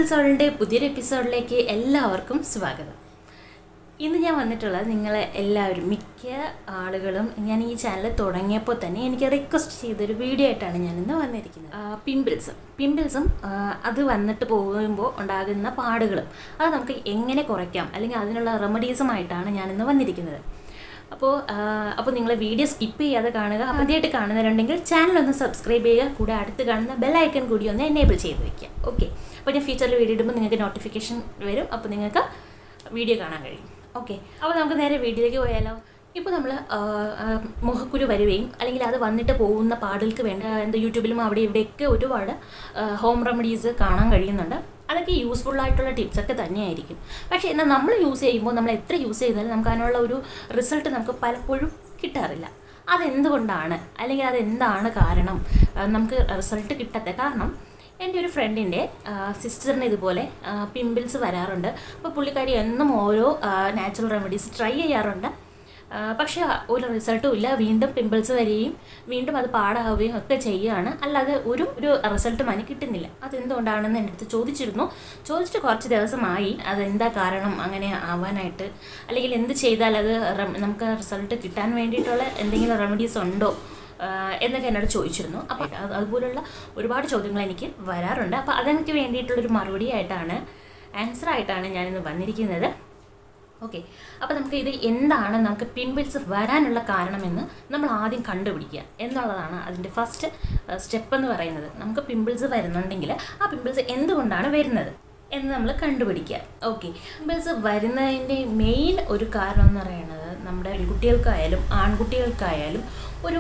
Pimples ഓളിൻ്റെ പുതിയൊരു എപ്പിസോഡിലേക്ക് എല്ലാവർക്കും സ്വാഗതം. ഇന്ന് ഞാൻ വന്നിട്ടുള്ളത് നിങ്ങളെ എല്ലാവരും മിക്ക ആളുകളും ഞാൻ ഈ ചാനൽ തുടങ്ങിയപ്പോൾ തന്നെ എനിക്ക് റിക്വസ്റ്റ് ചെയ്തൊരു വീഡിയോ ആയിട്ടാണ് ഞാനിന്ന് വന്നിരിക്കുന്നത്. പിമ്പിൾസും അത് വന്നിട്ട് പോകുമ്പോൾ ഉണ്ടാകുന്ന പാടുകളും അത് നമുക്ക് എങ്ങനെ കുറയ്ക്കാം അല്ലെങ്കിൽ അതിനുള്ള റെമഡീസുമായിട്ടാണ് ഞാനിന്ന് വന്നിരിക്കുന്നത്. അപ്പോൾ നിങ്ങൾ വീഡിയോ സ്കിപ്പ് ചെയ്യാതെ കാണുക. ആദ്യമായിട്ട് കാണുന്നവരുണ്ടെങ്കിൽ ചാനലൊന്ന് സബ്സ്ക്രൈബ് ചെയ്യുക, കൂടെ അടുത്ത് കാണുന്ന ബെല്ലൈക്കൺ കൂടി ഒന്ന് എനേബിൾ ചെയ്ത് വയ്ക്കുക. ഓക്കെ, അപ്പോൾ ഞാൻ ഫ്യൂച്ചറിൽ വീഡിയോ ഇടുമ്പോൾ നിങ്ങൾക്ക് നോട്ടിഫിക്കേഷൻ വരും, അപ്പോൾ നിങ്ങൾക്ക് വീഡിയോ കാണാൻ കഴിയും. ഓക്കെ, അപ്പോൾ നമുക്ക് നേരെ വീഡിയോയിലേക്ക് പോയാലോ. ഇപ്പോൾ നമ്മൾ മുഖക്കുരു വരികയും അല്ലെങ്കിൽ അത് വന്നിട്ട് പോകുന്ന പാടുകൾക്ക് വേണ്ട യൂട്യൂബിലും അവിടെ ഇവിടെയൊക്കെ ഒരുപാട് ഹോം റെമഡീസ് കാണാൻ കഴിയുന്നുണ്ട്. അതൊക്കെ യൂസ്ഫുള്ളായിട്ടുള്ള ടിപ്സൊക്കെ തന്നെയായിരിക്കും. പക്ഷേ എന്നാൽ നമ്മൾ യൂസ് ചെയ്യുമ്പോൾ നമ്മൾ എത്ര യൂസ് ചെയ്താലും നമുക്ക് അതിനുള്ള ഒരു റിസൾട്ട് നമുക്ക് പലപ്പോഴും കിട്ടാറില്ല. അതെന്തുകൊണ്ടാണ് അല്ലെങ്കിൽ അതെന്താണ് കാരണം നമുക്ക് റിസൾട്ട് കിട്ടാത്ത കാരണം? എൻ്റെ ഒരു ഫ്രണ്ടിൻ്റെ സിസ്റ്ററിന് ഇതുപോലെ പിമ്പിൾസ് വരാറുണ്ട്. അപ്പോൾ പുള്ളിക്കാരി എന്നും ഓരോ നാച്ചുറൽ റെമഡീസ് ട്രൈ ചെയ്യാറുണ്ട്. പക്ഷേ ഒരു റിസൾട്ടും ഇല്ല. വീണ്ടും പിമ്പിൾസ് വരികയും വീണ്ടും അത് പാടാവുകയും ഒക്കെ ചെയ്യുകയാണ്. അല്ലാതെ ഒരു റിസൾട്ടും അതിന് കിട്ടുന്നില്ല. അതെന്തുകൊണ്ടാണെന്ന് എൻ്റെ അടുത്ത് ചോദിച്ചിട്ട് കുറച്ച് ദിവസമായി. അതെന്താ കാരണം അങ്ങനെ ആവാനായിട്ട്, അല്ലെങ്കിൽ എന്ത് ചെയ്താൽ അത് നമുക്ക് റിസൾട്ട് കിട്ടാൻ വേണ്ടിയിട്ടുള്ള എന്തെങ്കിലും റെമഡീസ് ഉണ്ടോ എന്നൊക്കെ എന്നോട് ചോദിച്ചിരുന്നു. അപ്പോൾ അതുപോലുള്ള ഒരുപാട് ചോദ്യങ്ങൾ എനിക്ക് വരാറുണ്ട്. അപ്പോൾ അതെനിക്ക് വേണ്ടിയിട്ടുള്ളൊരു മറുപടി ആയിട്ടാണ്, ആൻസറായിട്ടാണ് ഞാനിന്ന് വന്നിരിക്കുന്നത്. ഓക്കെ, അപ്പോൾ നമുക്ക് ഇത് എന്താണ് നമുക്ക് പിമ്പിൾസ് വരാനുള്ള കാരണമെന്ന് നമ്മൾ ആദ്യം കണ്ടുപിടിക്കുക എന്നുള്ളതാണ് അതിൻ്റെ ഫസ്റ്റ് സ്റ്റെപ്പ് എന്ന് പറയുന്നത്. നമുക്ക് പിമ്പിൾസ് വരുന്നുണ്ടെങ്കിൽ ആ പിമ്പിൾസ് എന്തുകൊണ്ടാണ് വരുന്നത് എന്ന് നമ്മൾ കണ്ടുപിടിക്കുക. ഓക്കെ, പിമ്പിൾസ് വരുന്നതിൻ്റെ മെയിൻ ഒരു കാരണം എന്ന് പറയുന്നത് നമ്മുടെ പെൺകുട്ടികൾക്കായാലും ആൺകുട്ടികൾക്കായാലും ഒരു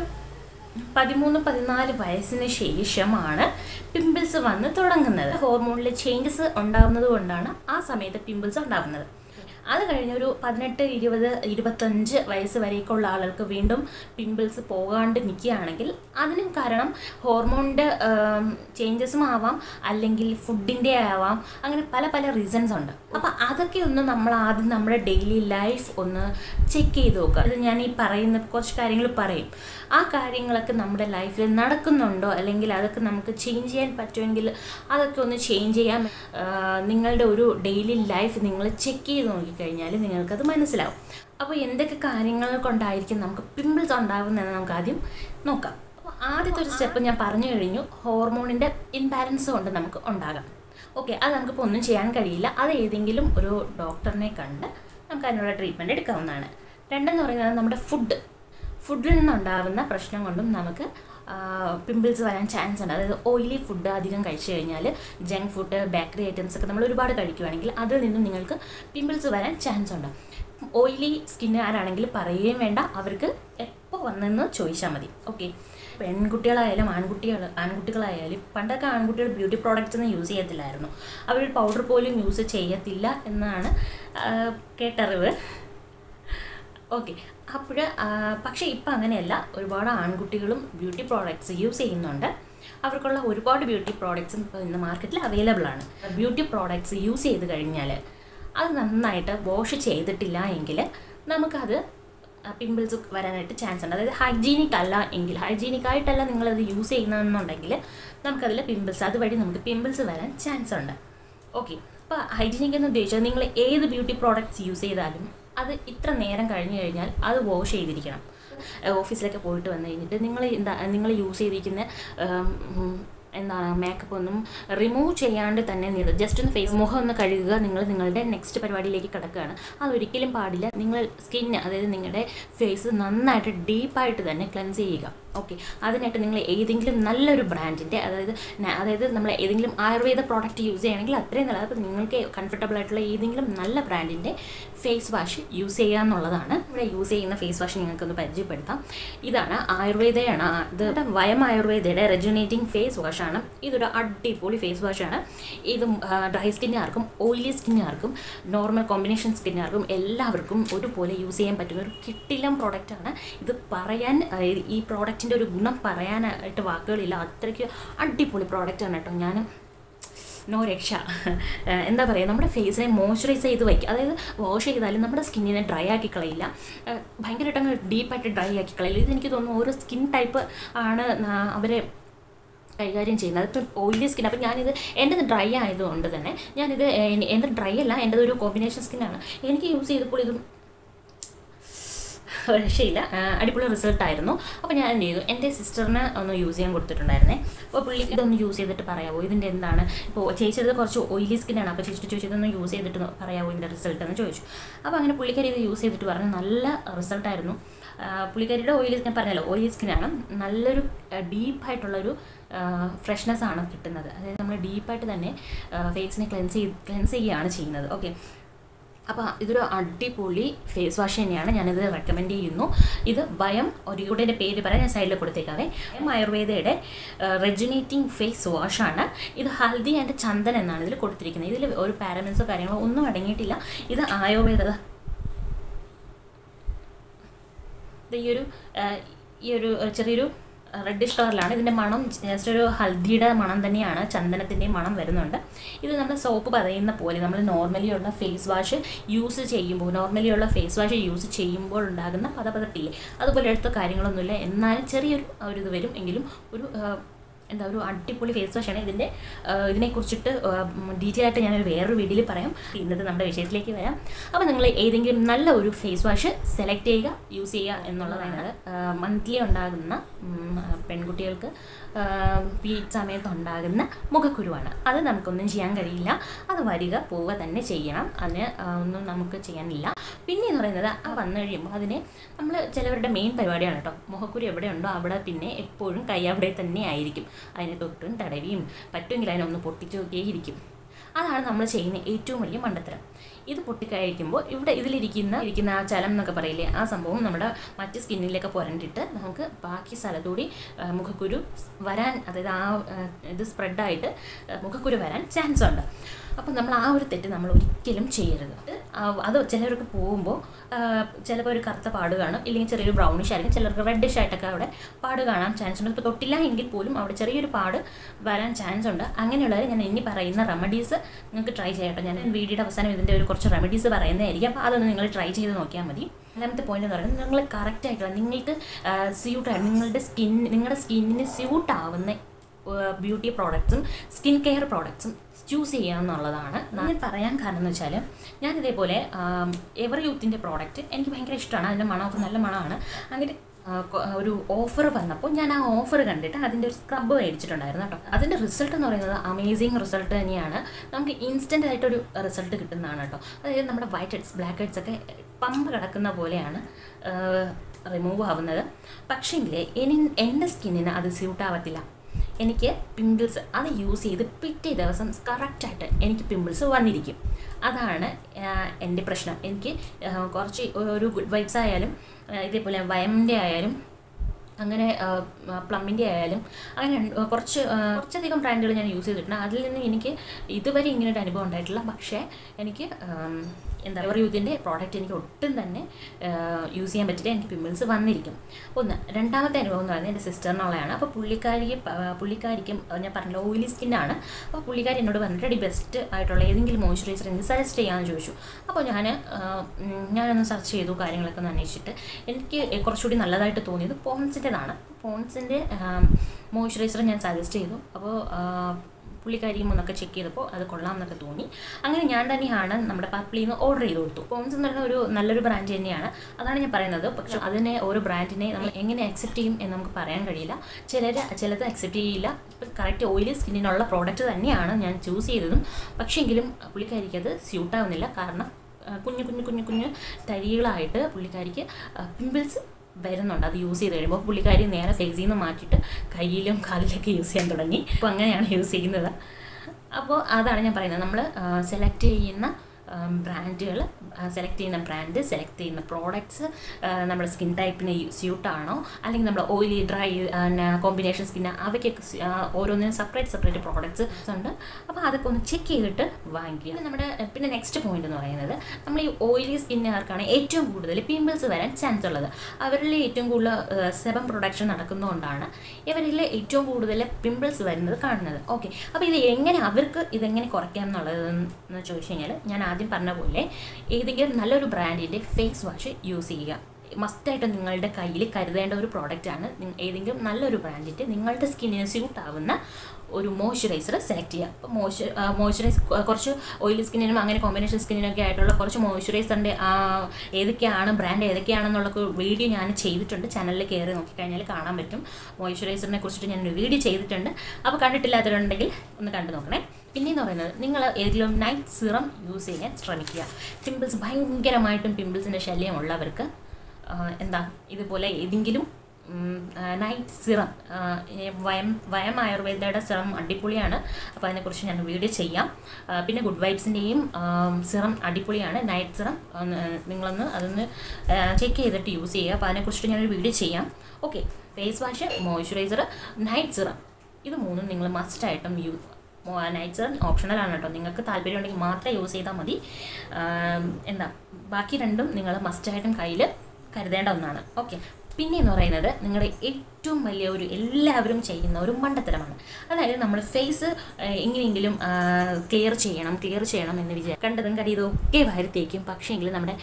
13-14 വയസ്സിന് ശേഷമാണ് പിമ്പിൾസ് വന്ന് തുടങ്ങുന്നത്. ഹോർമോണിലെ ചേഞ്ചസ് ഉണ്ടാകുന്നത് കൊണ്ടാണ് ആ സമയത്ത് പിമ്പിൾസ് ഉണ്ടാകുന്നത്. അത് കഴിഞ്ഞൊരു 18, 20, 25 വയസ്സ് വരേക്കുള്ള ആളുകൾക്ക് വീണ്ടും പിമ്പിൾസ് പോകാണ്ട് നിൽക്കുകയാണെങ്കിൽ അതിനും കാരണം ഹോർമോണിൻ്റെ ചേഞ്ചസും ആവാം, അല്ലെങ്കിൽ ഫുഡിൻ്റെ ആവാം. അങ്ങനെ പല റീസൺസ് ഉണ്ട്. അപ്പോൾ അതൊക്കെ ഒന്ന് നമ്മൾ ആദ്യം നമ്മുടെ ഡെയിലി ലൈഫ് ഒന്ന് ചെക്ക് ചെയ്ത് നോക്കുക. അത് ഞാൻ ഈ പറയുന്ന കുറച്ച് കാര്യങ്ങൾ പറയും. ആ കാര്യങ്ങളൊക്കെ നമ്മുടെ ലൈഫിൽ നടക്കുന്നുണ്ടോ, അല്ലെങ്കിൽ അതൊക്കെ നമുക്ക് ചേഞ്ച് ചെയ്യാൻ പറ്റുമെങ്കിൽ അതൊക്കെ ഒന്ന് ചേഞ്ച് ചെയ്യാം. നിങ്ങളുടെ ഒരു ഡെയിലി ലൈഫ് നിങ്ങൾ ചെക്ക് ചെയ്ത് നോക്കിക്കഴിഞ്ഞാൽ നിങ്ങൾക്കത് മനസ്സിലാവും. അപ്പോൾ എന്തൊക്കെ കാര്യങ്ങൾ കൊണ്ടായിരിക്കും നമുക്ക് പിമ്പിൾസ് ഉണ്ടാകുന്നതെന്ന് നമുക്ക് ആദ്യം നോക്കാം. അപ്പോൾ ആദ്യത്തെ ഒരു സ്റ്റെപ്പ് ഞാൻ പറഞ്ഞു കഴിഞ്ഞു, ഹോർമോണിൻ്റെ ഇംബാലൻസ് കൊണ്ട് നമുക്ക് ഉണ്ടാകാം. ഓക്കെ, അത് നമുക്കിപ്പോൾ ഒന്നും ചെയ്യാൻ കഴിയില്ല. അത് ഏതെങ്കിലും ഒരു ഡോക്ടറിനെ കണ്ട് നമുക്ക് അതിനുള്ള ട്രീറ്റ്മെൻറ്റ് എടുക്കാവുന്നതാണ്. രണ്ടെന്ന് പറയുന്നത് നമ്മുടെ ഫുഡിൽ നിന്നുണ്ടാകുന്ന പ്രശ്നം കൊണ്ടും നമുക്ക് പിമ്പിൾസ് വരാൻ ചാൻസ് ഉണ്ട്. അതായത് ഓയിലി ഫുഡ് അധികം കഴിച്ചു കഴിഞ്ഞാൽ, ജങ്ക് ഫുഡ്, ബേക്കറി ഐറ്റംസ് ഒക്കെ നമ്മൾ ഒരുപാട് കഴിക്കുകയാണെങ്കിൽ അതിൽ നിന്നും നിങ്ങൾക്ക് പിമ്പിൾസ് വരാൻ ചാൻസ് ഉണ്ട്. ഓയിലി സ്കിന്നുകാരാണെങ്കിൽ പറയുകയും വേണ്ട, അവർക്ക് എപ്പോൾ വന്നെന്ന് ചോദിച്ചാൽ മതി. ഓക്കെ, പെൺകുട്ടികളായാലും ആൺകുട്ടികളായാലും പണ്ടൊക്കെ ആൺകുട്ടികൾ ബ്യൂട്ടി പ്രോഡക്റ്റ്സ് ഒന്നും യൂസ് ചെയ്യത്തില്ലായിരുന്നു. അവർ പൗഡർ പോലും യൂസ് ചെയ്യത്തില്ല എന്നാണ് കേട്ടറിവ്. ഓക്കെ, പക്ഷേ ഇപ്പം അങ്ങനെയല്ല. ഒരുപാട് ആൺകുട്ടികളും ബ്യൂട്ടി പ്രോഡക്റ്റ്സ് യൂസ് ചെയ്യുന്നുണ്ട്. അവർക്കുള്ള ഒരുപാട് ബ്യൂട്ടി പ്രോഡക്റ്റ്സും ഇപ്പോൾ ഇന്ന് മാർക്കറ്റിൽ അവൈലബിൾ ആണ്. ബ്യൂട്ടി പ്രോഡക്റ്റ്സ് യൂസ് ചെയ്ത് കഴിഞ്ഞാൽ അത് നന്നായിട്ട് വാഷ് ചെയ്തിട്ടില്ല എങ്കിൽ നമുക്കത് പിമ്പിൾസ് വരാനായിട്ട് ചാൻസ് ഉണ്ട്. അതായത് ഹൈജീനിക്കായിട്ടല്ല നിങ്ങളത് യൂസ് ചെയ്യുന്നതെന്നുണ്ടെങ്കിൽ നമുക്കതിൽ അതുവഴി നമുക്ക് പിമ്പിൾസ് വരാൻ ചാൻസ് ഉണ്ട്. ഓക്കെ, അപ്പോൾ ഹൈജീനിക് എന്ന് ഉദ്ദേശിച്ചാൽ നിങ്ങൾ ഏത് ബ്യൂട്ടി പ്രോഡക്റ്റ്സ് യൂസ് ചെയ്താലും അത് ഇത്ര നേരം കഴിഞ്ഞ് കഴിഞ്ഞാൽ അത് വാഷ് ചെയ്തിരിക്കണം. ഓഫീസിലൊക്കെ പോയിട്ട് വന്നു കഴിഞ്ഞിട്ട് നിങ്ങൾ യൂസ് ചെയ്തിരിക്കുന്ന മേക്കപ്പ് ഒന്നും റിമൂവ് ചെയ്യാണ്ട് തന്നെ ജസ്റ്റ് ഒന്ന് മുഖം ഒന്ന് കഴുകുക. നിങ്ങളുടെ നെക്സ്റ്റ് പരിപാടിയിലേക്ക് കിടക്കുകയാണ്. അതൊരിക്കലും പാടില്ല. അതായത് നിങ്ങളുടെ ഫേസ് നന്നായിട്ട് ഡീപ്പായിട്ട് തന്നെ ക്ലെൻസ് ചെയ്യുക. ഓക്കെ, അതിനായിട്ട് നിങ്ങൾ ഏതെങ്കിലും നല്ലൊരു ബ്രാൻഡിൻ്റെ അതായത് നമ്മൾ ഏതെങ്കിലും ആയുർവേദ പ്രോഡക്റ്റ് യൂസ് ചെയ്യുകയാണെങ്കിൽ അത്രയും നല്ലത്. അപ്പോൾ നിങ്ങൾക്ക് കംഫർട്ടബിൾ ആയിട്ടുള്ള ഏതെങ്കിലും നല്ല ബ്രാൻഡിൻ്റെ ഫേസ് വാഷ് യൂസ് ചെയ്യുക എന്നുള്ളതാണ്. ഇവിടെ യൂസ് ചെയ്യുന്ന ഫേസ് വാഷ് നിങ്ങൾക്കൊന്ന് പരിചയപ്പെടുത്താം. ഇതാണ് ആയുർവേദയാണ്. ഇത് വയം ആയുർവേദയുടെ റെജുനേറ്റിംഗ് ഫേസ് വാഷാണ്. ഇതൊരു അടിപൊളി ഫേസ് വാഷാണ്. ഇത് ഡ്രൈ സ്കിന്നുകാർക്കും ഓയിലി സ്കിന്നുകാർക്കും നോർമൽ കോമ്പിനേഷൻ സ്കിന്നുകാർക്കും എല്ലാവർക്കും ഒരുപോലെ യൂസ് ചെയ്യാൻ പറ്റുന്ന ഒരു കിട്ടിലം പ്രോഡക്റ്റാണ്. ഇത് പറയാൻ ഈ പ്രോഡക്റ്റ് ഒരു ഗുണം പറയാനായിട്ട് വാക്കുകളില്ല. അത്രയ്ക്ക് അടിപൊളി പ്രോഡക്റ്റാണ് കേട്ടോ. ഞാൻ നോ രക്ഷ. എന്താ പറയുക, നമ്മുടെ ഫേസിനെ മോയ്സ്ചറൈസ് ചെയ്ത് വയ്ക്കുക. അതായത് വാഷ് ചെയ്താലും നമ്മുടെ സ്കിന്നിനെ ഡ്രൈ ആക്കി കളയില്ല, ഭയങ്കരമായിട്ട് ഡീപ്പായിട്ട് ഡ്രൈ ആക്കി കളയില്ല. ഇതെനിക്ക് തോന്നുന്നു ഓരോ സ്കിൻ ടൈപ്പ് ആണ് അവരെ കൈകാര്യം ചെയ്യുന്നത്. അതിപ്പോൾ ഓയിലി സ്കിൻ. അപ്പോൾ ഞാനിത് എൻ്റെത് ഡ്രൈ ആയതുകൊണ്ട് തന്നെ ഞാനിത് എൻ്റെ ഡ്രൈ അല്ല, എൻ്റെത് ഒരു കോമ്പിനേഷൻ സ്കിന്നാണ്. എനിക്ക് യൂസ് ചെയ്തപ്പോൾ ഇതും രക്ഷയില്ല, അടിപൊളി റിസൾട്ടായിരുന്നു. അപ്പോൾ ഞാൻ എന്ത് ചെയ്തു, എൻ്റെ സിസ്റ്ററിന് ഒന്ന് യൂസ് ചെയ്യാൻ കൊടുത്തിട്ടുണ്ടായിരുന്നേ. അപ്പോൾ പുള്ളി ഇതൊന്ന് യൂസ് ചെയ്തിട്ട് പറയാമോ ഇതിൻ്റെ എന്താണ്, ഇപ്പോൾ ചേച്ചിയുടെ കുറച്ച് ഓയിലി സ്കിന്നാണ്, അപ്പോൾ ചേച്ചിട്ട് ചോദിച്ചു ഇതൊന്ന് യൂസ് ചെയ്തിട്ട് പറയാമോ ഇതിൻ്റെ റിസൾട്ട് എന്ന് ചോദിച്ചു. അപ്പോൾ അങ്ങനെ പുള്ളിക്കാരി ഇത് യൂസ് ചെയ്തിട്ട് പറഞ്ഞു നല്ല റിസൾട്ടായിരുന്നു. പുള്ളിക്കാരിയുടെ ഓയിലി ഞാൻ പറഞ്ഞല്ലോ ഓയിലി സ്കിന്നാണ്, നല്ലൊരു ഡീപ്പായിട്ടുള്ളൊരു ഫ്രഷ്നെസ് ആണ് കിട്ടുന്നത്. അതായത് നമ്മൾ ഡീപ്പായിട്ട് തന്നെ ഫേസിനെ ക്ലെൻസ് ചെയ്യുകയാണ് ചെയ്യുന്നത്. ഓക്കെ, അപ്പോൾ ഇതൊരു അടിപൊളി ഫേസ് വാഷ് തന്നെയാണ്, ഞാനിത് റെക്കമെൻഡ് ചെയ്യുന്നു. ഇത് വയം ഒരികൂടെ പേര് പറയാൻ ഞാൻ സൈഡിൽ കൊടുത്തേക്കാവേ. ആയുർവേദയുടെ റെജുനേറ്റിംഗ് ഫേസ് വാഷാണ് ഇത്. ഹൽദി ആൻഡ് ചന്ദൻ എന്നാണ് ഇതിൽ കൊടുത്തിരിക്കുന്നത്. ഇതിൽ ഒരു പാരബൻസോ കാര്യങ്ങളോ ഒന്നും അടങ്ങിയിട്ടില്ല. ഇത് ആയുർവേദ ഈ ഒരു ചെറിയൊരു റെഡിഷ് കളറിലാണ്. ഇതിൻ്റെ മണം ജസ്റ്റ് ഒരു ഹൽദിയുടെ മണം തന്നെയാണ്, ചന്ദനത്തിൻ്റെയും മണം വരുന്നുണ്ട്. ഇത് നമ്മൾ സോപ്പ് പറയുന്ന പോലെ നമ്മൾ നോർമലി ഉള്ള ഫേസ് വാഷ് യൂസ് ചെയ്യുമ്പോൾ ഉണ്ടാകുന്ന പതപ്പില്ലേ, അതുപോലെ എടുത്ത കാര്യങ്ങളൊന്നുമില്ല. എന്നാലും ചെറിയൊരു ഇത് വരും, എങ്കിലും ഒരു ഒരു അടിപൊളി ഫേസ് വാഷാണ്. ഇതിനെക്കുറിച്ചിട്ട് ഡീറ്റെയിൽ ആയിട്ട് ഞാനൊരു വേറൊരു വീഡിയോയിൽ പറയാം. ഇന്നത്തെ നമ്മുടെ വിഷയത്തിലേക്ക് വരാം. അപ്പോൾ നിങ്ങൾ ഏതെങ്കിലും നല്ല ഒരു ഫേസ് വാഷ് സെലക്ട് ചെയ്യുക, യൂസ് ചെയ്യുക എന്നുള്ളതാണ്. മന്ത്ലി ഉണ്ടാകുന്ന പെൺകുട്ടികൾക്ക് പീരീഡ് സമയത്ത് ഉണ്ടാകുന്ന മുഖക്കുരുവാണ്. അത് നമുക്കൊന്നും ചെയ്യാൻ കഴിയില്ല, അത് വരിക പോവുക തന്നെ ചെയ്യണം, അതിന് ഒന്നും നമുക്ക് ചെയ്യാനില്ല. പിന്നെ എന്ന് പറയുന്നത് വന്നു കഴിയുമ്പോൾ അതിനെ നമ്മൾ ചിലവരുടെ മെയിൻ പരിപാടിയാണ് കേട്ടോ. മുഖക്കുരു എവിടെയുണ്ടോ അവിടെ പിന്നെ എപ്പോഴും കൈ അവിടെ തന്നെ ആയിരിക്കും. അതിനെ തൊട്ടും തടവിയും പറ്റുമെങ്കിൽ അതിനൊന്ന് പൊട്ടിച്ചു നോക്കിയിരിക്കും. അതാണ് നമ്മൾ ചെയ്യുന്ന ഏറ്റവും വലിയ മണ്ടത്തരം. ഇത് പൊട്ടിക്കഴിക്കുമ്പോൾ ഇതിലിരിക്കുന്ന ആ ചലം എന്നൊക്കെ പറയില്ലേ, ആ സംഭവം നമ്മുടെ മറ്റ് സ്കിന്നിലൊക്കെ പുരണ്ടിട്ട് നമുക്ക് ബാക്കി സ്ഥലത്തൂടി മുഖക്കുരു വരാൻ, അതായത് ഇത് സ്പ്രെഡായിട്ട് മുഖക്കുരു വരാൻ ചാൻസ് ഉണ്ട്. അപ്പം നമ്മൾ ആ ഒരു തെറ്റ് നമ്മൾ ഒരിക്കലും ചെയ്യരുത്. അത് ചിലർക്ക് പോകുമ്പോൾ ചിലപ്പോൾ ഒരു കറുത്ത പാട് കാണും, ഇല്ലെങ്കിൽ ചെറിയൊരു ബ്രൗണിഷ് ആയിരിക്കും, ചിലർക്ക് റെഡിഷ് ആയിട്ടൊക്കെ അവിടെ പാട് കാണാൻ ചാൻസ് ഉണ്ട്. ഇപ്പോൾ തൊട്ടില്ല എങ്കിൽ പോലും അവിടെ ചെറിയൊരു പാട് വരാൻ ചാൻസ് ഉണ്ട്. അങ്ങനെയുള്ളത് ഞാൻ ഇനി പറയുന്ന റെമഡീസ് നിങ്ങൾക്ക് ട്രൈ ചെയ്യട്ടോ. ഞാൻ വീഡിയോയുടെ അവസാനം ഇതിൻ്റെ കുറച്ച് റെമഡീസ് പറയുന്നതായിരിക്കും. അപ്പോൾ അതൊന്ന് നിങ്ങൾ ട്രൈ ചെയ്ത് നോക്കിയാൽ മതി. രണ്ടാമത്തെ പോയിന്റ് എന്ന് പറയുന്നത് നിങ്ങൾ കറക്റ്റായിട്ടുള്ള നിങ്ങൾക്ക് നിങ്ങളുടെ സ്കിന്നിന് സ്യൂട്ടാവുന്ന ബ്യൂട്ടി പ്രോഡക്ട്സും സ്കിൻ കെയർ പ്രോഡക്ട്സും ചൂസ് ചെയ്യുക എന്നുള്ളതാണ്. ഞാൻ പറയാൻ കാരണം എന്ന് വെച്ചാൽ ഞാനിതേപോലെ എവർ യൂത്തിൻ്റെ പ്രോഡക്റ്റ് എനിക്ക് ഭയങ്കര ഇഷ്ടമാണ്, അതിൻ്റെ മണമൊക്കെ നല്ല മണമാണ്. അങ്ങനെ ഒരു ഓഫർ വന്നപ്പോൾ ഞാൻ ആ ഓഫർ കണ്ടിട്ട് അതിൻ്റെ ഒരു സ്ക്രബ് മേടിച്ചിട്ടുണ്ടായിരുന്നു കേട്ടോ. അതിൻ്റെ റിസൾട്ട് എന്ന് പറയുന്നത് അമേസിങ് റിസൾട്ട് തന്നെയാണ്. നമുക്ക് ഇൻസ്റ്റൻ്റ് ആയിട്ടൊരു റിസൾട്ട് കിട്ടുന്നതാണ് കേട്ടോ. അതായത് നമ്മുടെ വൈറ്റ് ഹെഡ്സ് ബ്ലാക്ക് ഹെഡ്സ് ഒക്കെ പമ്പ് കിടക്കുന്ന പോലെയാണ് റിമൂവ് ആവുന്നത്. പക്ഷേങ്കിൽ എൻ്റെ സ്കിന്നിന് അത് സ്യൂട്ടാവത്തില്ല. എനിക്ക് പിമ്പിൾസ് അത് യൂസ് ചെയ്ത് പിറ്റേ ദിവസം കറക്റ്റായിട്ട് എനിക്ക് പിമ്പിൾസ് വന്നിരിക്കും. അതാണ് എൻ്റെ പ്രശ്നം. എനിക്ക് കുറച്ച് ഒരു ഗുഡ് വൈബ്സ് ആയാലും ഇതേപോലെ വയമിൻ്റെ ആയാലും അങ്ങനെ പ്ലമ്മിൻ്റെ ആയാലും അങ്ങനെ കുറച്ചധികം ബ്രാൻഡുകൾ ഞാൻ യൂസ് ചെയ്തിട്ടുണ്ട്. അതിൽ നിന്ന് എനിക്ക് ഇതുവരെ ഇങ്ങനൊരു അനുഭവം ഉണ്ടായിട്ടില്ല. പക്ഷേ എനിക്ക് എവർ യൂത്തിൻ്റെ പ്രോഡക്റ്റ് എനിക്ക് ഒട്ടും തന്നെ യൂസ് ചെയ്യാൻ പറ്റില്ല, എനിക്ക് പിമ്പിൾസ് വന്നിരിക്കും. രണ്ടാമത്തെ അനുഭവം എന്ന് പറയുന്നത് എൻ്റെ സിസ്റ്ററിനുള്ളതാണ്. അപ്പോൾ പുള്ളിക്കാരിക്കും ഞാൻ പറഞ്ഞില്ല ഓയിലി സ്കിന്നാണ്. അപ്പോൾ പുള്ളിക്കാരി എന്നോട് പറഞ്ഞിട്ട് ബെസ്റ്റ് ആയിട്ടുള്ള ഏതെങ്കിലും മോയ്സ്ചറൈസർ എനിക്ക് സജസ്റ്റ് ചെയ്യാമെന്ന് ചോദിച്ചു. അപ്പോൾ ഞാനൊന്ന് സെർച്ച് ചെയ്തു, കാര്യങ്ങളൊക്കെ ഒന്ന് അന്വേഷിച്ചിട്ട് എനിക്ക് കുറച്ചുകൂടി നല്ലതായിട്ട് തോന്നിയത് പോൺസിൻ്റെതാണ്. പോൺസിൻ്റെ മോയ്സ്ചറൈസർ ഞാൻ സജസ്റ്റ് ചെയ്തു. അപ്പോൾ പുള്ളിക്കാരിയും ഒന്നൊക്കെ ചെക്ക് ചെയ്തപ്പോൾ അത് കൊള്ളാം എന്നൊക്കെ തോന്നി. അങ്ങനെ ഞാൻ തന്നെയാണ് നമ്മുടെ പർപ്പിളിൽ നിന്ന് ഓർഡർ ചെയ്ത് കൊടുത്തു. പോൺസ് എന്ന് പറഞ്ഞ ഒരു നല്ലൊരു ബ്രാൻഡ് തന്നെയാണ്, അതാണ് ഞാൻ പറയുന്നത്. പക്ഷേ അതിനെ ഓരോ ബ്രാൻഡിനെ നമ്മൾ എങ്ങനെ അക്സെപ്റ്റ് ചെയ്യും എന്ന് നമുക്ക് പറയാൻ കഴിയില്ല. ചിലത് അക്സെപ്റ്റ് ചെയ്യില്ല. ഇപ്പോൾ കറക്റ്റ് ഓയിലി സ്കിന്നിനുള്ള പ്രോഡക്റ്റ് തന്നെയാണ് ഞാൻ ചൂസ് ചെയ്തതും. പക്ഷേങ്കിലും പുള്ളിക്കാരിക്ക് അത് സ്യൂട്ടാവുന്നില്ല. കാരണം കുഞ്ഞു തരികളായിട്ട് പുള്ളിക്കാരിക്ക് പിമ്പിൾസ് വരുന്നുണ്ട്. അത് യൂസ് ചെയ്ത് കഴിയുമ്പോൾ പുള്ളിക്കാരി നേരെ ഫേസിൽ നിന്ന് മാറ്റിയിട്ട് കയ്യിലും കാലിലൊക്കെ യൂസ് ചെയ്യാൻ തുടങ്ങി. അപ്പോൾ അങ്ങനെയാണ് യൂസ് ചെയ്യുന്നത്. അപ്പോൾ അതാണ് ഞാൻ പറയുന്നത്, നമ്മൾ സെലക്ട് ചെയ്യുന്ന ബ്രാൻഡുകൾ, സെലക്ട് ചെയ്യുന്ന പ്രോഡക്ട്സ് നമ്മുടെ സ്കിൻ ടൈപ്പിന് സ്യൂട്ടാണോ, അല്ലെങ്കിൽ നമ്മുടെ ഓയിലി ഡ്രൈ കോമ്പിനേഷൻ സ്കിന്ന്, അവയ്ക്കൊക്കെ ഓരോന്നിനും സെപ്പറേറ്റ് പ്രോഡക്ട്സ് ഉണ്ട്. അപ്പോൾ അതൊക്കെ ഒന്ന് ചെക്ക് ചെയ്തിട്ട് വാങ്ങിക്കുക. പിന്നെ നെക്സ്റ്റ് പോയിന്റ് എന്ന് പറയുന്നത്, നമ്മൾ ഈ ഓയിലി സ്കിന്നുകാർക്കാണ് ഏറ്റവും കൂടുതൽ പിമ്പിൾസ് വരാൻ ചാൻസ് ഉള്ളത്. അവരിൽ ഏറ്റവും കൂടുതൽ സെബം പ്രൊഡക്ഷൻ നടക്കുന്നതുകൊണ്ടാണ് ഇവരിൽ ഏറ്റവും കൂടുതൽ പിമ്പിൾസ് വരുന്നത് കാണുന്നത്. ഓക്കെ, അപ്പോൾ അവർക്ക് ഇതെങ്ങനെ കുറയ്ക്കാം എന്നുള്ളതെന്ന് ചോദിച്ചു കഴിഞ്ഞാൽ ഞാൻ ആദ്യം പറഞ്ഞ പോലെ ഏതെങ്കിലും നല്ലൊരു ബ്രാൻഡിൻ്റെ ഫേസ് വാഷ് യൂസ് ചെയ്യുക. മസ്റ്റായിട്ട് നിങ്ങളുടെ കയ്യിൽ കരുതേണ്ട ഒരു പ്രോഡക്റ്റാണ്. ഏതെങ്കിലും നല്ലൊരു ബ്രാൻഡിൻ്റെ നിങ്ങളുടെ സ്കിന്നിന് സ്യൂട്ട് ആവുന്ന ഒരു മോയ്സ്ചറൈസർ സെലക്ട് ചെയ്യുക. അപ്പോൾ മോയ്സ്ചറൈസ് കുറച്ച് ഓയിലി സ്കിന്നിനും അങ്ങനെ കോമ്പിനേഷൻ സ്കിന്നിനൊക്കെ ആയിട്ടുള്ള കുറച്ച് മോയ്സ്ചറൈസറിൻ്റെ ഏതൊക്കെയാണ് ബ്രാൻഡ് ഏതൊക്കെയാണെന്നുള്ള വീഡിയോ ഞാൻ ചെയ്തിട്ടുണ്ട്. ചാനലിൽ കയറി നോക്കിക്കഴിഞ്ഞാൽ കാണാൻ പറ്റും. മോയ്സ്ചറൈസറിനെ കുറിച്ചിട്ട് ഞാനൊരു വീഡിയോ ചെയ്തിട്ടുണ്ട്. അപ്പോൾ കണ്ടിട്ടില്ലാത്തവരുണ്ടെങ്കിൽ ഒന്ന് കണ്ടു നോക്കണേ. പിന്നെയെന്ന് പറയുന്നത്, നിങ്ങൾ ഏതെങ്കിലും നൈറ്റ് സിറം യൂസ് ചെയ്യാൻ ശ്രമിക്കുക. പിമ്പിൾസ് ഭയങ്കരമായിട്ടും പിമ്പിൾസിൻ്റെ ശല്യമുള്ളവർക്ക് ഇതുപോലെ ഏതെങ്കിലും നൈറ്റ് സിറം, വയം ആയുർവേദയുടെ സിറം അടിപൊളിയാണ്. അപ്പോൾ അതിനെക്കുറിച്ച് ഞാൻ വീഡിയോ ചെയ്യാം. പിന്നെ ഗുഡ് വൈബ്സിൻ്റെയും സിറം അടിപൊളിയാണ്. നൈറ്റ് സിറം നിങ്ങളൊന്ന് അതൊന്ന് ചെക്ക് ചെയ്തിട്ട് യൂസ് ചെയ്യുക. അപ്പോൾ അതിനെക്കുറിച്ചിട്ട് ഞാനൊരു വീഡിയോ ചെയ്യാം. Okay, face wash, moisturiser, night serum, ഇത് മൂന്നും നിങ്ങൾ മസ്റ്റായിട്ടും നൈറ്റ് സിറം ഓപ്ഷണലാണ് കേട്ടോ. നിങ്ങൾക്ക് താല്പര്യം ഉണ്ടെങ്കിൽ മാത്രം യൂസ് ചെയ്താൽ മതി. ബാക്കി രണ്ടും നിങ്ങൾ മസ്റ്റായിട്ടും കയ്യിൽ കരുതേണ്ട ഒന്നാണ്. ഓക്കെ, പിന്നെയെന്ന് പറയുന്നത് നിങ്ങളുടെ ഏറ്റവും വലിയ എല്ലാവരും ചെയ്യുന്ന ഒരു മണ്ടത്തരമാണ്. അതായത് നമ്മൾ ഫേസ് എങ്ങനെയെങ്കിലും ക്ലിയർ ചെയ്യണം എന്ന് കണ്ടതും കടിയതും ഒക്കെ വാരിത്തേക്കും. പക്ഷേങ്കിൽ നമ്മുടെ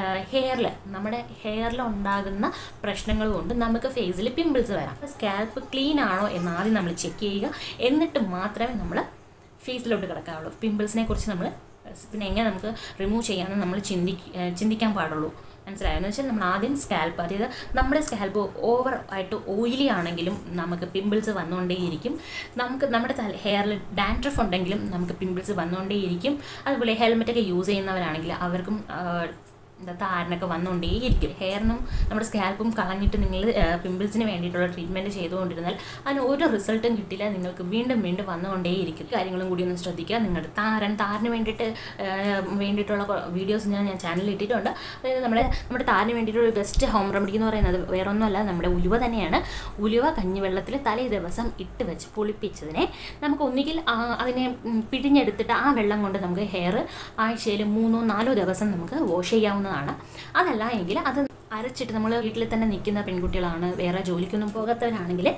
ഹെയറിൽ ഉണ്ടാകുന്ന പ്രശ്നങ്ങൾ കൊണ്ട് നമുക്ക് ഫേസിൽ പിമ്പിൾസ് വരാം. സ്കാൽപ്പ് ക്ലീൻ ആണോ എന്ന് ആദ്യം നമ്മൾ ചെക്ക് ചെയ്യുക. എന്നിട്ട് മാത്രമേ നമ്മൾ ഫേസിലോട്ട് കിടക്കാവുള്ളൂ. പിമ്പിൾസിനെ കുറിച്ച് നമ്മൾ പിന്നെ എങ്ങനെ നമുക്ക് റിമൂവ് ചെയ്യാമെന്ന് നമ്മൾ ചിന്തിക്കാൻ പാടുള്ളൂ. മനസ്സിലായെന്ന് വെച്ചാൽ നമ്മൾ ആദ്യം സ്കാൽപ്പ്, അതായത് നമ്മുടെ സ്കാൽപ്പ് ഓവർ ആയിട്ട് ഓയിലി ആണെങ്കിലും നമുക്ക് പിമ്പിൾസ് വന്നുകൊണ്ടേയിരിക്കും. നമ്മുടെ ഹെയറിൽ ഡാൻഡ്രഫ് ഉണ്ടെങ്കിലും നമുക്ക് പിമ്പിൾസ് വന്നുകൊണ്ടേയിരിക്കും. അതുപോലെ ഹെൽമെറ്റൊക്കെ യൂസ് ചെയ്യുന്നവരാണെങ്കിൽ അവർക്കും താരനൊക്കെ വന്നുകൊണ്ടേയിരിക്കും. ഹെയറിനും നമ്മുടെ സ്കാൽപ്പും കളഞ്ഞിട്ട് നിങ്ങൾ പിമ്പിൾസിന് വേണ്ടിയിട്ടുള്ള ട്രീറ്റ്മെൻറ്റ് ചെയ്തുകൊണ്ടിരുന്നാൽ അതിന് ഒരു റിസൾട്ടും കിട്ടില്ല. നിങ്ങൾക്ക് വീണ്ടും വന്നുകൊണ്ടേയിരിക്കും. കാര്യങ്ങളും കൂടി ഒന്ന് ശ്രദ്ധിക്കുക. നിങ്ങളുടെ താരന് വേണ്ടിയിട്ടുള്ള വീഡിയോസ് ഞാൻ ചാനലിൽ ഇട്ടിട്ടുണ്ട്. അതായത് നമ്മുടെ താരന് വേണ്ടിയിട്ടുള്ള ബെസ്റ്റ് ഹോം റെമഡി എന്ന് പറയുന്നത് വേറെ ഒന്നുമല്ല, നമ്മുടെ ഉലുവ തന്നെയാണ്. ഉലുവ കഞ്ഞിവെള്ളത്തിൽ തലേ ദിവസം ഇട്ട് വെച്ച് പുളിപ്പിച്ചതിനെ നമുക്ക് ഒന്നുകിൽ അതിനെ പിഴിഞ്ഞെടുത്തിട്ട് ആ വെള്ളം കൊണ്ട് നമുക്ക് ഹെയർ ആഴ്ചയിൽ 3-4 ദിവസം നമുക്ക് വാഷ് ചെയ്യാവുന്ന. അതല്ല എങ്കിൽ അത് അരച്ചിട്ട്, നമ്മൾ വീട്ടിൽ തന്നെ നിൽക്കുന്ന പെൺകുട്ടികളാണ്, വേറെ ജോലിക്കൊന്നും പോകാത്തവരാണെങ്കിൽ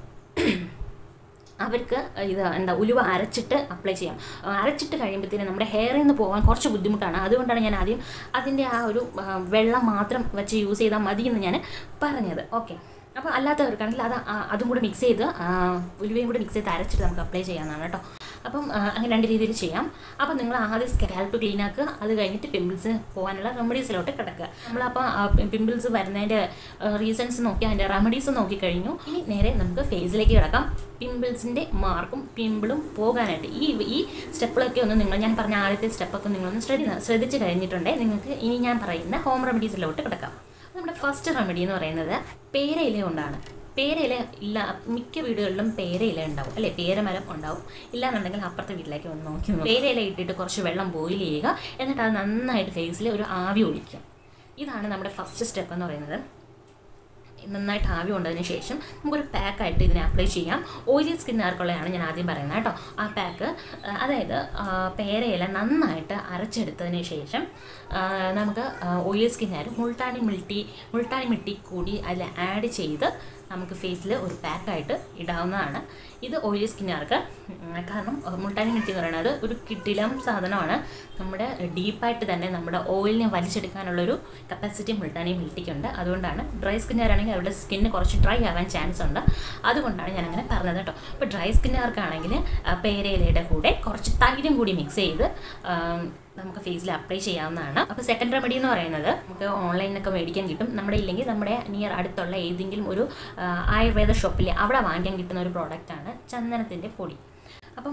അവർക്ക് ഉലുവ അരച്ചിട്ട് അപ്ലൈ ചെയ്യാം. അരച്ചിട്ട് കഴിയുമ്പോഴത്തേനും നമ്മുടെ ഹെയറിൽ നിന്ന് പോകാൻ കുറച്ച് ബുദ്ധിമുട്ടാണ്. അതുകൊണ്ടാണ് ഞാൻ ആദ്യം അതിൻ്റെ ആ ഒരു വെള്ളം മാത്രം വെച്ച് യൂസ് ചെയ്താൽ മതി എന്ന് ഞാൻ പറഞ്ഞത്. ഓക്കെ, അപ്പോൾ അല്ലാത്തവർക്കാണെങ്കിൽ അതും കൂടി മിക്സ് ചെയ്ത് ഉലുവയും കൂടി മിക്സ് ചെയ്ത് അരച്ചിട്ട് നമുക്ക് അപ്ലൈ ചെയ്യാവുന്നതാണ് കേട്ടോ. അപ്പം അങ്ങനെ 2 രീതിയിൽ ചെയ്യാം. അപ്പം നിങ്ങൾ ആദ്യം സ്കാൽപ്പ് ക്ലീൻ ആക്കുക. അത് കഴിഞ്ഞിട്ട് പിമ്പിൾസ് പോകാനുള്ള റെമഡീസിലോട്ട് കിടക്കുക. നമ്മളപ്പോൾ പിമ്പിൾസ് വരുന്നതിൻ്റെ റീസൺസ് നോക്കി അതിൻ്റെ റെമഡീസ് നോക്കിക്കഴിഞ്ഞു. ഇനി നേരെ നമുക്ക് ഫേസിലേക്ക് കിടക്കാം. പിമ്പിൾസിൻ്റെ മാർക്കും പിമ്പിളും പോകാനായിട്ട് ഈ സ്റ്റെപ്പുകളൊക്കെ ഞാൻ പറഞ്ഞ ആദ്യത്തെ സ്റ്റെപ്പൊക്കെ നിങ്ങളൊന്ന് ശ്രദ്ധിച്ച് കഴിഞ്ഞിട്ടുണ്ടെങ്കിൽ നിങ്ങൾക്ക് ഇനി ഞാൻ പറയുന്ന ഹോം റെമഡീസിലോട്ട് കിടക്കാം. നമ്മുടെ ഫസ്റ്റ് റെമഡി എന്ന് പറയുന്നത് പേരയില കൊണ്ടാണ്. പേരയില ഇല്ല, മിക്ക വീടുകളിലും പേരയില ഉണ്ടാവും അല്ലേ, പേരമരം ഉണ്ടാവും. ഇല്ലാന്നുണ്ടെങ്കിൽ അപ്പുറത്തെ വീട്ടിലേക്ക് വന്ന് നോക്കി പേരയില ഇട്ടിട്ട് കുറച്ച് വെള്ളം ബോയിൽ ചെയ്യുക. എന്നിട്ട് അത് നന്നായിട്ട് ഫേസിൽ ഒരു ആവി ഒഴിക്കുക. ഇതാണ് നമ്മുടെ ഫസ്റ്റ് സ്റ്റെപ്പ് എന്ന് പറയുന്നത്. നന്നായിട്ട് ആവി കൊണ്ടതിന് ശേഷം നമുക്കൊരു പാക്കായിട്ട് ഇതിനെ അപ്ലൈ ചെയ്യാം. ഓയിലി സ്കിന്നുകാർക്കുള്ളതാണ് ഞാൻ ആദ്യം പറയുന്നത് കേട്ടോ. ആ പാക്ക്, അതായത് പേരയില നന്നായിട്ട് അരച്ചെടുത്തതിന് ശേഷം നമുക്ക് ഓയിലി സ്കിന്നുകാർ മുൾട്ടാനി മിട്ടി കൂടി അതിൽ ആഡ് ചെയ്ത് നമുക്ക് ഫേസിൽ ഒരു പാക്കായിട്ട് ഇടാവുന്നതാണ്. ഇത് ഓയിലി സ്കിന്നുകാർക്ക്, കാരണം മുൾട്ടാനി മിട്ടി എന്ന് പറയുന്നത് ഒരു കിടിലം സാധനമാണ്. നമ്മുടെ ഡീപ്പായിട്ട് തന്നെ നമ്മുടെ ഓയിലിനെ വലിച്ചെടുക്കാനുള്ളൊരു കപ്പാസിറ്റി മുൾട്ടാനി മിട്ടിക്കുണ്ട്. അതുകൊണ്ടാണ് ഡ്രൈ സ്കിന്നുകാരാണെങ്കിൽ അവരുടെ സ്കിന്ന് കുറച്ച് ഡ്രൈ ആവാൻ ചാൻസ് ഉണ്ട്. അതുകൊണ്ടാണ് ഞാൻ അങ്ങനെ പറഞ്ഞത് കേട്ടോ. ഇപ്പോൾ ഡ്രൈ സ്കിന്നുകാർക്കാണെങ്കിൽ പേരയിലയുടെ കൂടെ കുറച്ച് തൈരും കൂടി മിക്സ് ചെയ്ത് നമുക്ക് ഫേസിൽ അപ്ലൈ ചെയ്യാവുന്നതാണ്. അപ്പോൾ സെക്കൻഡ് റെമഡി എന്ന് പറയുന്നത് നമുക്ക് ഓൺലൈനിലൊക്കെ മേടിക്കാൻ കിട്ടും. നമ്മുടെ നിയർ അടുത്തുള്ള ഏതെങ്കിലും ഒരു ആയുർവേദ ഷോപ്പിൽ അവിടെ വാങ്ങിക്കാൻ കിട്ടുന്ന ഒരു പ്രോഡക്റ്റാണ് ചന്ദനത്തിൻ്റെ പൊടി. അപ്പം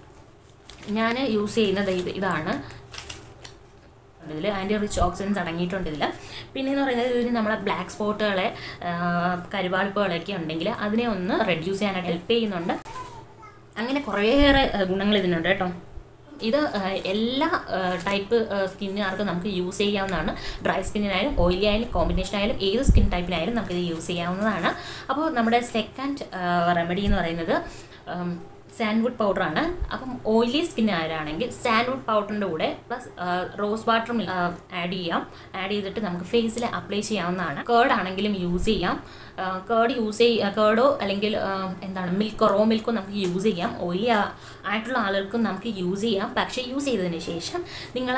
ഞാൻ യൂസ് ചെയ്യുന്നത് ഇതാണ്. ഇതിൽ ആൻറ്റി റിച്ച് ഓക്സിഡൻസ് അടങ്ങിയിട്ടുണ്ട് ഇതിൽ. പിന്നെയെന്ന് പറയുന്നത് ഇതിന് നമ്മളെ ബ്ലാക്ക് സ്പോട്ടുകളെ കരുവാളിപ്പുകളൊക്കെ ഉണ്ടെങ്കിൽ അതിനെ ഒന്ന് റെഡ്യൂസ് ചെയ്യാനായിട്ട് ഹെൽപ്പ് ചെയ്യുന്നുണ്ട്. അങ്ങനെ കുറേയേറെ ഗുണങ്ങൾ ഇതിനുണ്ട് കേട്ടോ. ഇത് എല്ലാ ടൈപ്പ് സ്കിന്നുകാർക്കും നമുക്ക് യൂസ് ചെയ്യാവുന്നതാണ്. ഡ്രൈ സ്കിന്നിനായാലും ഓയിലി ആയാലും കോമ്പിനേഷൻ ആയാലും ഏത് സ്കിൻ ടൈപ്പിനായാലും നമുക്കിത് യൂസ് ചെയ്യാവുന്നതാണ്. അപ്പോൾ നമ്മുടെ സെക്കൻഡ് റെമഡി എന്ന് പറയുന്നത് സാൻഡ്വുഡ് പൗഡറാണ്. അപ്പം ഓയിലി സ്കിന്നുകാരാണെങ്കിൽ സാൻഡ്വുഡ് പൗഡറിൻ്റെ കൂടെ പ്ലസ് റോസ് വാട്ടറും ആഡ് ചെയ്യാം. ആഡ് ചെയ്തിട്ട് നമുക്ക് ഫേസിൽ അപ്ലൈ ചെയ്യാവുന്നതാണ്. കേർഡ് ആണെങ്കിലും യൂസ് ചെയ്യാം. കേർഡോ അല്ലെങ്കിൽ റോ മിൽക്കോ നമുക്ക് യൂസ് ചെയ്യാം. ഓയിലി ആയിട്ടുള്ള ആളുകൾക്കും നമുക്ക് യൂസ് ചെയ്യാം. പക്ഷേ യൂസ് ചെയ്തതിന് ശേഷം നിങ്ങൾ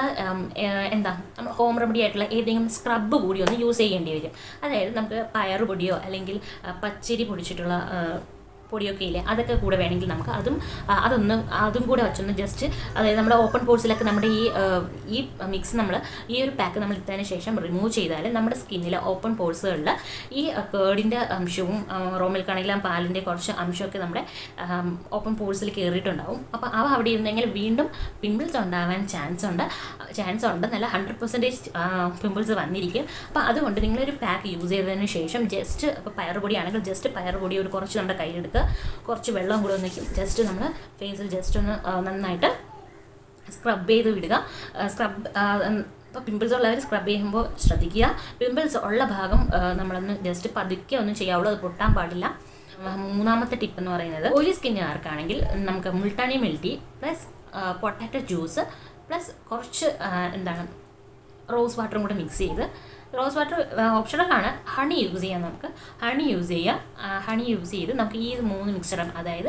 ഹോം റെമഡി ആയിട്ടുള്ള ഏതെങ്കിലും സ്ക്രബ് കൂടി ഒന്ന് യൂസ് ചെയ്യേണ്ടി വരും. അതായത് നമുക്ക് പയറുപൊടിയോ അല്ലെങ്കിൽ പച്ചരി പൊടിച്ചിട്ടുള്ള പൊടിയൊക്കെ ഇല്ലേ, അതൊക്കെ കൂടെ വേണമെങ്കിൽ നമുക്ക് അതും കൂടെ വെച്ചൊന്ന് ജസ്റ്റ്, അതായത് നമ്മുടെ ഓപ്പൺ പോർസിലൊക്കെ നമ്മുടെ ഈ മിക്സ് ഈ ഒരു പാക്ക് നമ്മൾ ഇട്ടതിന് ശേഷം റിമൂവ് ചെയ്താൽ നമ്മുടെ സ്കിന്നിലെ ഓപ്പൺ പോർസുകളിൽ ഈ കേർഡിൻ്റെ അംശവും റോ മിൽക്കാണെങ്കിലും പാലിൻ്റെ കുറച്ച് അംശമൊക്കെ നമ്മുടെ ഓപ്പൺ പോർസിൽ കയറിയിട്ടുണ്ടാവും. അപ്പോൾ അവിടെ ഇരുന്നെങ്കിൽ വീണ്ടും പിമ്പിൾസ് ഉണ്ടാവാൻ ചാൻസ് ഉണ്ട്. നല്ല 100% പിമ്പിൾസ് വന്നിരിക്കും. അപ്പോൾ അതുകൊണ്ട് നിങ്ങളൊരു പാക്ക് യൂസ് ചെയ്തതിന് ശേഷം ജസ്റ്റ്, ഇപ്പോൾ പയറുപൊടി ആണെങ്കിൽ ജസ്റ്റ് പയറുപൊടി ഒരു കുറച്ച് നമ്മുടെ കയ്യിലെടുക്കുക, കുറച്ച് വെള്ളം കൂടെ ഒന്ന് ജസ്റ്റ് നമ്മൾ ഫേസിൽ ജസ്റ്റ് ഒന്ന് നന്നായിട്ട് സ്ക്രബ് ചെയ്ത് വിടുക. ഇപ്പോൾ പിമ്പിൾസ് ഉള്ളവർ സ്ക്രബ് ചെയ്യുമ്പോൾ ശ്രദ്ധിക്കുക, പിമ്പിൾസ് ഉള്ള ഭാഗം നമ്മളൊന്ന് ജസ്റ്റ് പതുക്കെ ഒന്നും ചെയ്യാവുള്ളൂ, അത് പൊട്ടാൻ പാടില്ല. മൂന്നാമത്തെ ടിപ്പ് എന്ന് പറയുന്നത് ഓയിലി സ്കിന്നുകാർക്കാണെങ്കിൽ നമുക്ക് multani mitti plus potato juice plus കുറച്ച് റോസ് വാട്ടറും കൂടെ മിക്സ് ചെയ്ത്, റോസ് വാട്ടർ ഓപ്ഷണലാണ്, ഹണി യൂസ് ചെയ്യാം. നമുക്ക് ഹണി യൂസ് ചെയ്ത് നമുക്ക് ഈ 3 മിക്സറും, അതായത്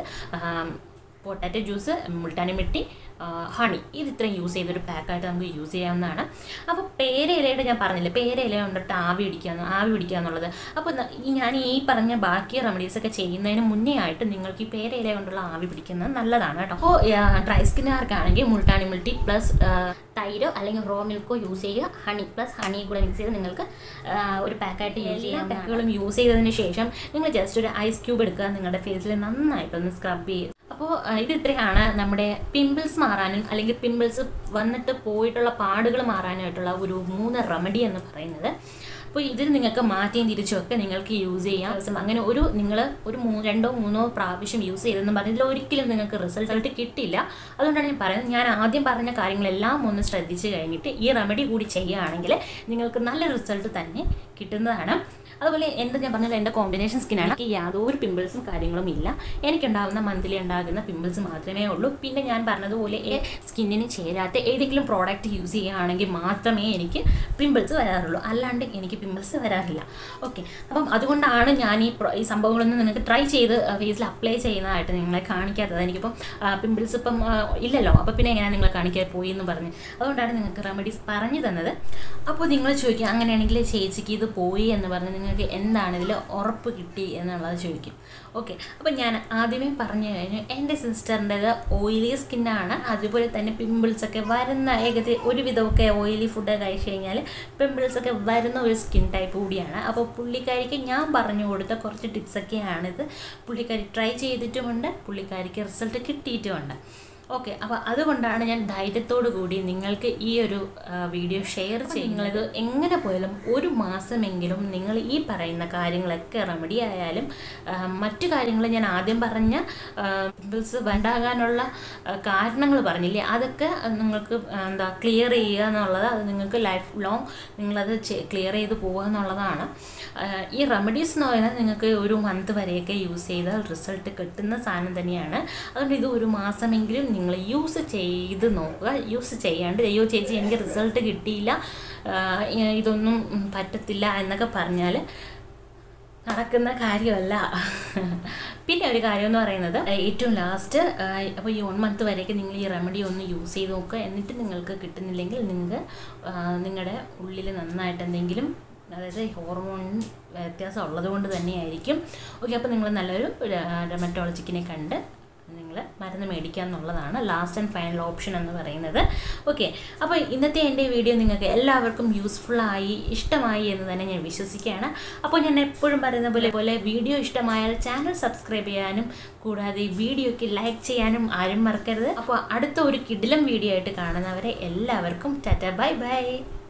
potato juice, multani mitti, honey, ഇത്രയും യൂസ് ചെയ്തൊരു പാക്കായിട്ട് നമുക്ക് യൂസ് ചെയ്യാവുന്നതാണ്. അപ്പോൾ പേരയിലയുടെ ഞാൻ പറഞ്ഞില്ലേ, പേരയില കൊണ്ടിട്ട് ആവി പിടിക്കുക എന്നുള്ളത്. അപ്പോൾ ഞാൻ ഈ പറഞ്ഞ ബാക്കി റെമഡീസൊക്കെ ചെയ്യുന്നതിന് മുന്നേ ആയിട്ട് നിങ്ങൾക്ക് ഈ പേരയില കൊണ്ടുള്ള ആവി പിടിക്കുന്നത് നല്ലതാണ് കേട്ടോ. അപ്പോൾ ഡ്രൈ സ്കിന്നുകാർക്കാണെങ്കിൽ മുൾട്ടാനി മിൽറ്റി പ്ലസ് തൈരോ അല്ലെങ്കിൽ റോ മിൽക്കോ യൂസ് ചെയ്യുക. ഹണി കൂടെ മിക്സ് ചെയ്ത് നിങ്ങൾക്ക് ഒരു പാക്കായിട്ട് യൂസ് ചെയ്യാം. പാക്കുകളും യൂസ് ചെയ്തതിന് ശേഷം നിങ്ങൾ ജസ്റ്റ് ഒരു ഐസ് ക്യൂബ് എടുക്കുക, നിങ്ങളുടെ ഫേസിൽ നന്നായിട്ടൊന്ന് സ്ക്രബ് ചെയ്യുക. അപ്പോൾ ഇത്രയാണ് നമ്മുടെ പിമ്പിൾസ് മാറാനും അല്ലെങ്കിൽ പിമ്പിൾസ് വന്നിട്ട് പോയിട്ടുള്ള പാടുകൾ മാറാനായിട്ടുള്ള ഒരു 3 റെമഡി എന്ന് പറയുന്നത്. അപ്പോൾ ഇതിൽ നിങ്ങൾക്ക് മാറ്റിയും തിരിച്ചുമൊക്കെ നിങ്ങൾക്ക് യൂസ് ചെയ്യാം. അങ്ങനെ നിങ്ങൾ ഒരു 2-3 പ്രാവശ്യം യൂസ് ചെയ്തെന്ന് പറഞ്ഞതിൽ ഒരിക്കലും നിങ്ങൾക്ക് റിസൾട്ട് കിട്ടില്ല. അതുകൊണ്ടാണ് ഞാൻ പറയുന്നത്, ഞാൻ ആദ്യം പറഞ്ഞ കാര്യങ്ങളെല്ലാം ഒന്ന് ശ്രദ്ധിച്ച് കഴിഞ്ഞിട്ട് ഈ റെമഡി കൂടി ചെയ്യുകയാണെങ്കിൽ നിങ്ങൾക്ക് നല്ല റിസൾട്ട് തന്നെ കിട്ടുന്നതാണ്. അതുപോലെ ഞാൻ പറഞ്ഞാൽ എൻ്റെ കോമ്പിനേഷൻ സ്കിന്നാണ്. എനിക്ക് യാതൊരു പിമ്പിൾസും കാര്യങ്ങളും ഇല്ല. എനിക്കുണ്ടാകുന്ന മന്ത്ലി ഉണ്ടാകുന്ന പിമ്പിൾസ് മാത്രമേ ഉള്ളൂ. പിന്നെ ഞാൻ പറഞ്ഞതുപോലെ സ്കിന്നിന് ചേരാത്ത ഏതെങ്കിലും പ്രോഡക്റ്റ് യൂസ് ചെയ്യുകയാണെങ്കിൽ മാത്രമേ എനിക്ക് പിമ്പിൾസ് വരാറുള്ളൂ, അല്ലാണ്ട് എനിക്ക് പിമ്പിൾസ് വരാറില്ല. ഓക്കെ, അപ്പം അതുകൊണ്ടാണ് ഞാൻ ഈ സംഭവങ്ങളൊന്നും നിങ്ങൾക്ക് ട്രൈ ചെയ്ത് ഫേസിൽ അപ്ലൈ ചെയ്യുന്നതായിട്ട് നിങ്ങളെ കാണിക്കാത്തത്. എനിക്കിപ്പം പിമ്പിൾസ് ഇപ്പം ഇല്ലല്ലോ, അപ്പോൾ പിന്നെ എങ്ങനെയാണ് നിങ്ങളെ കാണിക്കാൻ പോയി എന്ന് പറഞ്ഞ്, അതുകൊണ്ടാണ് നിങ്ങൾക്ക് റെമഡീസ് പറഞ്ഞു തന്നത്. അപ്പോൾ നിങ്ങൾ ചോദിക്കുക, അങ്ങനെയാണെങ്കിൽ ചേച്ചിക്ക് ഇത് പോയി എന്ന് പറഞ്ഞ് നിങ്ങൾക്ക് എന്താണ് ഇതിൽ ഉറപ്പ് കിട്ടി എന്നുള്ളത് ചോദിക്കും. ഓക്കെ, അപ്പം ഞാൻ ആദ്യമേ പറഞ്ഞു കഴിഞ്ഞു, എൻ്റെ സിസ്റ്ററിൻ്റെത് ഓയിലി സ്കിന്നാണ്. അതുപോലെ തന്നെ പിമ്പിൾസൊക്കെ വരുന്ന ഒരുവിധമൊക്കെ ഓയിലി ഫുഡ് കഴിച്ചു കഴിഞ്ഞാൽ പിമ്പിൾസൊക്കെ വരുന്ന ഒരു സ്കിൻ ടൈപ്പ് കൂടിയാണ്. അപ്പോൾ പുള്ളിക്കാരിക്ക് ഞാൻ പറഞ്ഞു കൊടുത്ത കുറച്ച് ടിപ്സൊക്കെയാണിത്. പുള്ളിക്കാരി ട്രൈ ചെയ്തിട്ടുമുണ്ട്, പുള്ളിക്കാരിക്ക് റിസൾട്ട് കിട്ടിയിട്ടുമുണ്ട്. ഓക്കെ, അപ്പോൾ അതുകൊണ്ടാണ് ഞാൻ ധൈര്യത്തോടു കൂടി നിങ്ങൾക്ക് ഈ ഒരു വീഡിയോ ഷെയർ ചെയ്യും. നിങ്ങളിത് എങ്ങനെ പോയാലും 1 മാസമെങ്കിലും നിങ്ങൾ ഈ പറയുന്ന കാര്യങ്ങളൊക്കെ റെമഡി ആയാലും മറ്റു കാര്യങ്ങൾ ഞാൻ ആദ്യം പറഞ്ഞ പിമ്പിൾസ് ഉണ്ടാകാനുള്ള കാരണങ്ങൾ പറഞ്ഞില്ലേ, അതൊക്കെ നിങ്ങൾക്ക് ക്ലിയർ ചെയ്യുക എന്നുള്ളത്, അത് നിങ്ങൾക്ക് ലൈഫ് ലോങ് നിങ്ങളത് ക്ലിയർ ചെയ്ത് പോകുക എന്നുള്ളതാണ്. ഈ റെമഡീസ് എന്ന് പറയുന്നത് നിങ്ങൾക്ക് 1 മന്ത് വരെയൊക്കെ യൂസ് ചെയ്താൽ റിസൾട്ട് കിട്ടുന്ന സാധനം തന്നെയാണ്. അതുകൊണ്ട് ഇത് 1 മാസമെങ്കിലും നിങ്ങൾ യൂസ് ചെയ്ത് നോക്കുക. യൂസ് ചെയ്യാണ്ട് അയ്യോ ചേച്ചി എനിക്ക് റിസൾട്ട് കിട്ടിയില്ല, ഇതൊന്നും പറ്റത്തില്ല എന്നൊക്കെ പറഞ്ഞാൽ നടക്കുന്ന കാര്യമല്ല. പിന്നെ ഒരു കാര്യം എന്ന് പറയുന്നത്, ഏറ്റവും ലാസ്റ്റ് അപ്പോൾ ഈ 1 മന്ത് വരെയൊക്കെ നിങ്ങൾ ഈ റെമഡി ഒന്ന് യൂസ് ചെയ്ത് നോക്കുക. എന്നിട്ട് നിങ്ങൾക്ക് കിട്ടുന്നില്ലെങ്കിൽ നിങ്ങൾക്ക് നിങ്ങളുടെ ഉള്ളിൽ നന്നായിട്ട് എന്തെങ്കിലും, അതായത് ഹോർമോൺ വ്യത്യാസം ഉള്ളത് കൊണ്ട് തന്നെയായിരിക്കും. ഓക്കെ, അപ്പോൾ നിങ്ങൾ നല്ലൊരു ഡെർമറ്റോളജിക്കിനെ കണ്ട് നിങ്ങൾ മരുന്ന് മേടിക്കുക എന്നുള്ളതാണ് ലാസ്റ്റ് ആൻഡ് ഫൈനൽ ഓപ്ഷൻ എന്ന് പറയുന്നത്. ഓക്കെ, അപ്പോൾ ഇന്നത്തെ എൻ്റെ വീഡിയോ നിങ്ങൾക്ക് എല്ലാവർക്കും യൂസ്ഫുള്ളായി ഇഷ്ടമായി എന്ന് തന്നെ ഞാൻ വിശ്വസിക്കുകയാണ്. അപ്പോൾ ഞാൻ എപ്പോഴും പറയുന്ന പോലെ വീഡിയോ ഇഷ്ടമായാൽ ചാനൽ സബ്സ്ക്രൈബ് ചെയ്യാനും കൂടാതെ വീഡിയോയ്ക്ക് ലൈക്ക് ചെയ്യാനും ആരും മറക്കരുത്. അപ്പോൾ അടുത്ത ഒരു കിടിലം വീഡിയോ ആയിട്ട് കാണുന്നവരെ എല്ലാവർക്കും ടാറ്റ ബൈ ബൈ.